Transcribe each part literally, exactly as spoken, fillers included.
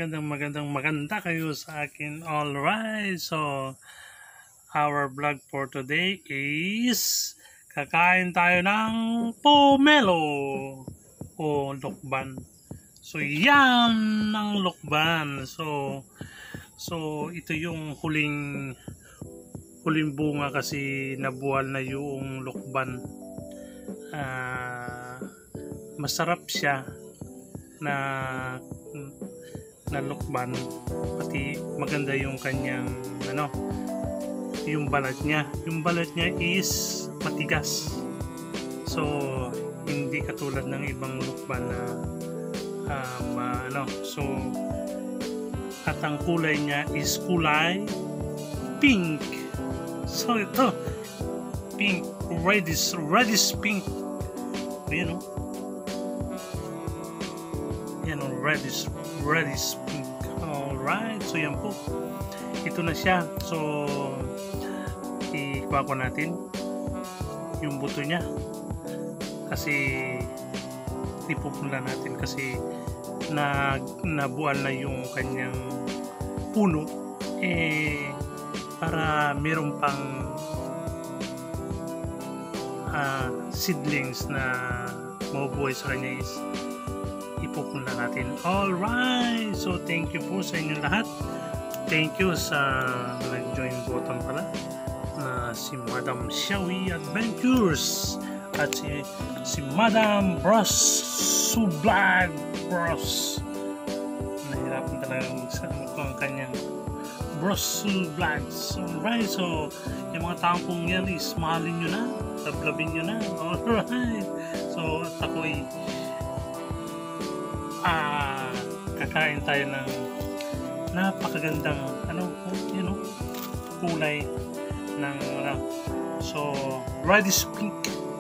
magandang magandang maganda kayo sa akin. Alright, so our vlog for today is kakain tayo ng pomelo o lokban. So yan ang lokban. So so ito yung huling huling bunga kasi nabuwal na yung lokban. Uh, masarap siya na na lokban, pati maganda yung kanyang ano, yung balat niya. Yung balat niya is matigas, so hindi katulad ng ibang lokban na um, uh, ano, so at ang kulay niya is kulay pink. So ito pink, reddish reddish pink, you know, yan o, reddish reddish pink. Alright, so yan po, ito na siya. So ikuha ko natin yung buto niya kasi ipupunla natin kasi na nabual na yung kanyang puno, eh para meron pang uh, seedlings na mabubuhay sa kanya is ipupunla natin. Alright, so thank you po sa inyo lahat. Thank you sa nag-join button pala na si Madam Shawi Adventures at si, si Madam Bros Sublog Bros. Nahirapan talaga magsasabi ko ang kanyang Bros Vlogs. Alright, so yung mga taong pong yan is mahalin nyo na, tablabin nyo na. Alright, so at ako ay ah, kakain tayo ng napakagandang ano, you know, kulay ng ano, so reddish pink.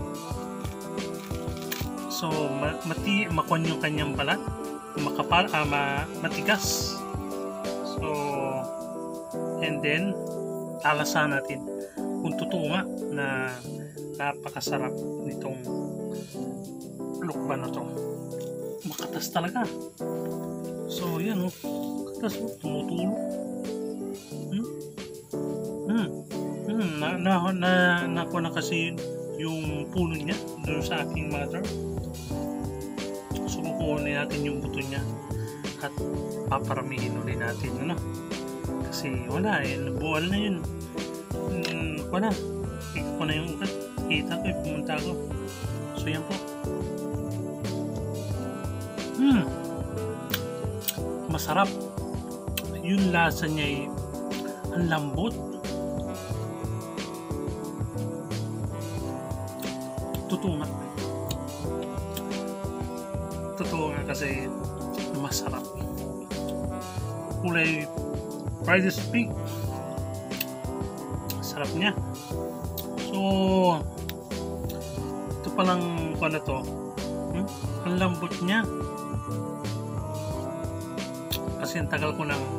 So mati makon yung kanyang balat, makapal, ah, ma matigas. So and then alasan natin kung totoo nga na napakasarap nitong lokban na to. Makatas talaga. So yan o, makatas o, tumutulog. Hmm? Hmm. Hmm. Na, na, na, nakuha na kasi yung puno niya doon sa aking mother. So kukunin natin yung buto niya at paparamihin ulit natin, ano? Kasi wala eh, nabuwal na yun. Hmm, wala, kita ko na yung ugat, kita ko eh, pumunta ko. So yan po. Hmm, masarap. Yung lasa niya ay ang lambot. Totoo nga. Totoo nga kasi masarap. Kulay reddish pink. Sarap niya. So ito palang pala to. Hmm? Ang lambot niya. Kasi ang tagal ko nang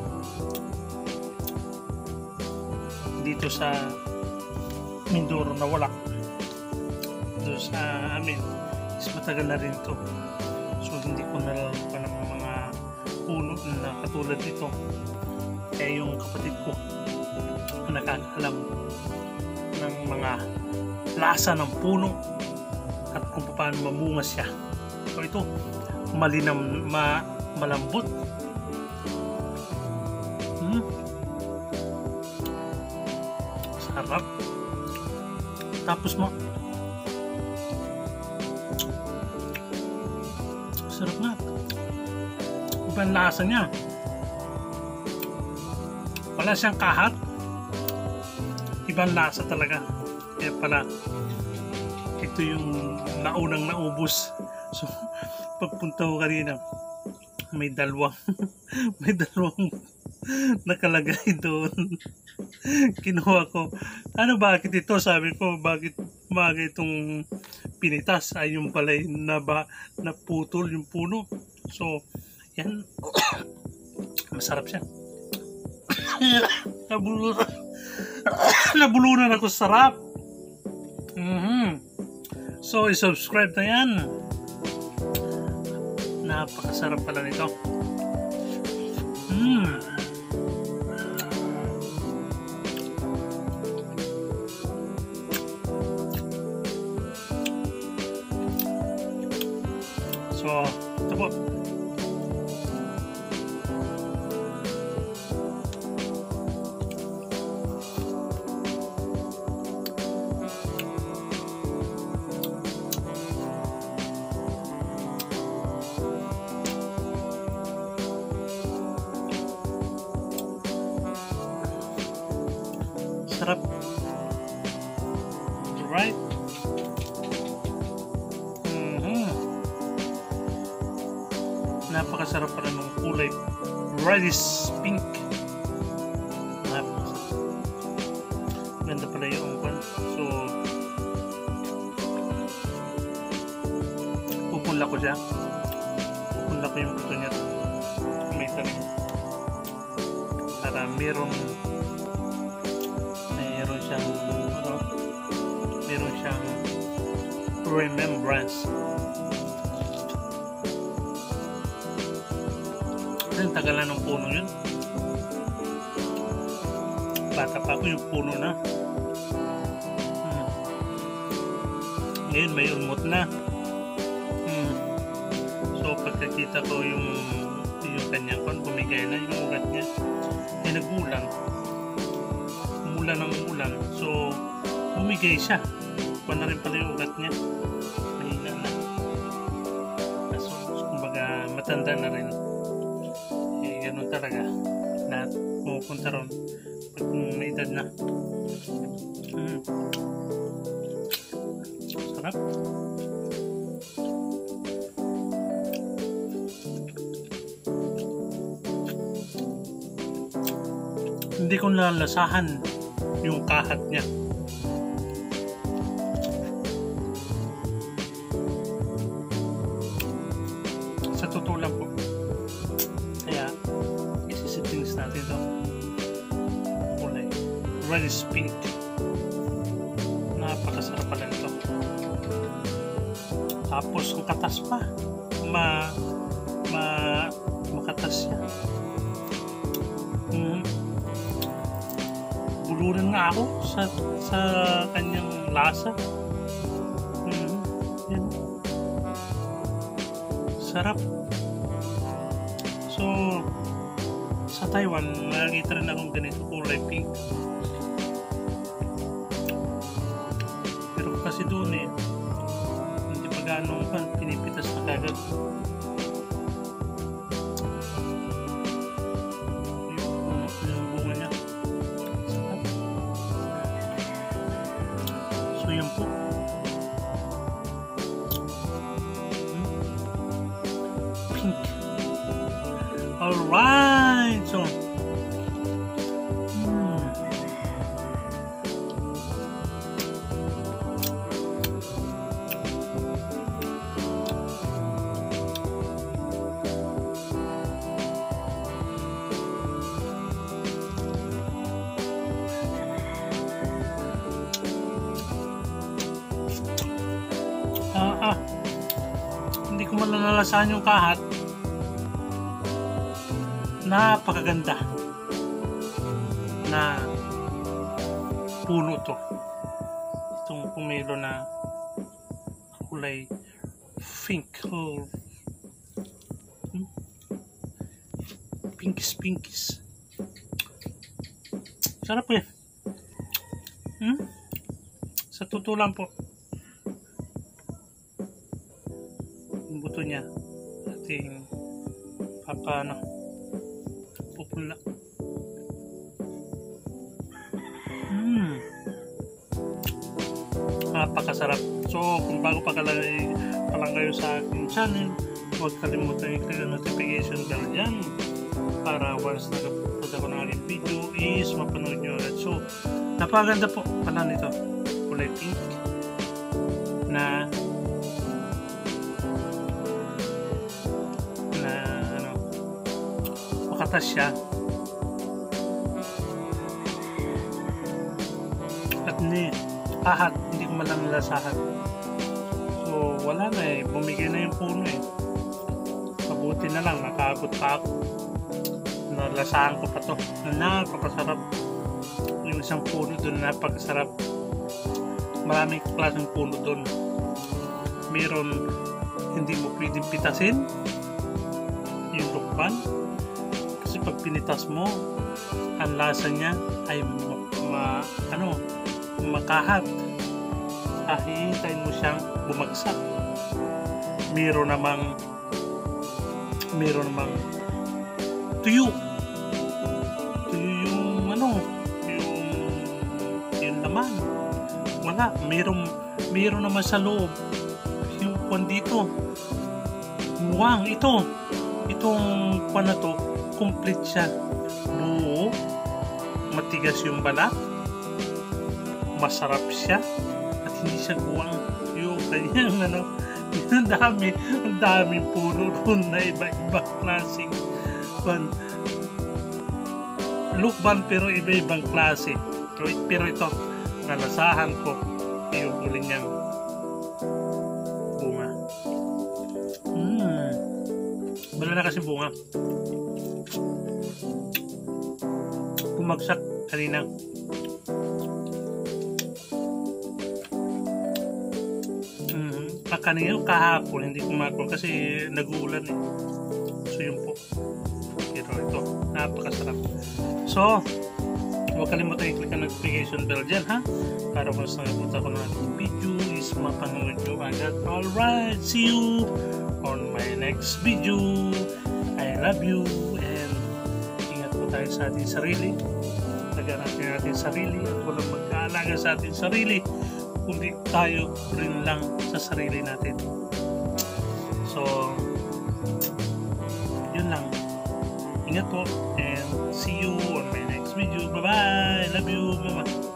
dito sa Mindoro na wala. Doon sa amin is matagal na rin to. So hindi ko nalala pa ng mga puno na katulad nito. Kaya yung kapatid ko nakakaalam ng mga lasa ng puno at kung paano mamunga siya. So ito malinam, ma, malambot. Hmm? Sarap. Tapos mo sarap nga. Ibang lasa niya. Wala siyang kahat. Ibang lasa talaga. Kaya pala ito yung naunang naubos. So pagpunta ko kanina may dalawang may dalawang nakalagay doon. Kinuha ko. Ano, bakit ito? Sabi ko, bakit bagay itong pinitas? Ay yung pala na ba naputol yung puno. So yan. Masarap siya. Nabulunan nabulunan ako, sarap. Mm-hmm. So i-subscribe na yan. Napakasarap pala nito. Hmm. So, ito po. Sarap. Right? Mm-hmm. Napakasarap pala ng kulay reddish pink. Napakasarap. Ganda pala yung pan. So, pupunla ko siya. Pupunla ko yung buto niya. May tanim. Para merong meron siyang ano, meron siyang remembrance. Kasi tagalan ng puno yun. Bata pa ako yung puno na. Hmm. Ngayon may ulmot na. Hmm. So pagkakita ko yung yung kanyang kon, bumigay na yung ugat niya. Ay nagulang. Umulan ng umulan. So bumigay siya. Kuha na rin pala yung ugat niya. Mahina na. So kumbaga matanda na rin. Eh ganun talaga. Lahat pumupunta ron pag may edad na. Hmm. Sarap. Hindi ko nalalasahan yung kahat niya. Sa totoo lang po. Kaya isisitings natin ito. Kulay reddish pink. Napakasarap pala nito. Tapos ang katas pa. Ma, ma, makatas siya. Hmm. Buluran nga ako sa sa kanyang lasa. Hmm. Yan. Sarap. So sa Taiwan nakikita rin akong ganito kulay pink. Pero kasi doon eh hindi pa gaano pa pinipitas na kagad. Yung bunga niya. Sarap. So yan po. Pink. Alright. So hmm. Ah, ah. Hindi ko malalasahan yung kahat. Napakaganda na puno to. Itong pumilo na kulay pink. Oh. Hmm? Pinkis pinkis. Sarap yan. Hmm? Sa totoo lang po. Yung buto niya ating papano pupunla. Hmm. Napakasarap. So kung bago pa, kala, pa lang kayo sa aking channel, huwag kalimutan i-click ang notification bell dyan para once nag-upload ako ng aking video is mapanood nyo agad. So napakaganda po pala nito. Kulay pink na na ano, makatas siya at ni ahat, hindi ko malang lasahan. So wala na eh, bumigay na yung puno eh. Mabuti na lang nakaabot pa ako na nalasahan ko pa to na napakasarap. Yung isang puno doon na napakasarap. Maraming klaseng puno doon. Meron hindi mo pwedeng pitasin yung lukban, kasi pag pinitas mo ang lasa niya ay ma, ma, ano, makahat. Ahihintayin mo siyang bumagsak. Meron namang meron namang tuyo. Tuyo yung ano, yung yung laman. Wala. Meron meron naman sa loob. Yung kwan dito. Muwang. Ito. Itong kwan na to, complete siya. Buo. Matigas yung balat. Masarap siya. At hindi siya guwang. Yung kanyang ano, ang dami, ang daming puno doon na iba-ibang klaseng kwan. Lukban pero iba-ibang klase. Pero ito, nalasahan ko yung huling niyang bunga. Hmm. Wala na kasi bunga. Bumagsak kanina. Hmm. Kanina kahapon hindi kumakul kasi nag-uulan eh. So yun po. Pero ito, napakasarap. So, huwag kalimutan i-click ang notification bell dyan ha, para kung saan napunta ko ng ating video is mapanood nyo agad. Alright, see you on my next video. I love you and ingat po tayo sa ating sarili. Tagaan natin ating sarili at walang magkaalaga sa ating sarili kundi tayo rin lang sa sarili natin. So, yun lang. Ingat po and see you on my next video. Bye bye. Love you, mama.